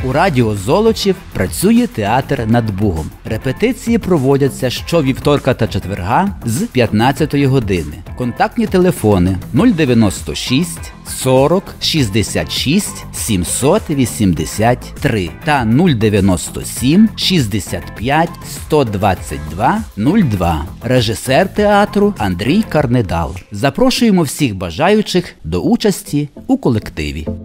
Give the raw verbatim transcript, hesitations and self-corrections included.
У Радіо Золочів працює театр «Над Бугом». Репетиції проводяться щовівторка та четверга з п'ятнадцятої години. Контактні телефони нуль дев'яносто шість сорок шістдесят шість сімсот вісімдесят три та нуль дев'яносто сім шістдесят п'ять сто двадцять два нуль два. Режисер театру Андрій Карнедал. Запрошуємо всіх бажаючих до участі у колективі.